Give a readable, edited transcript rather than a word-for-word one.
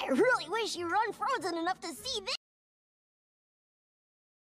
really wish you were unfrozen enough to see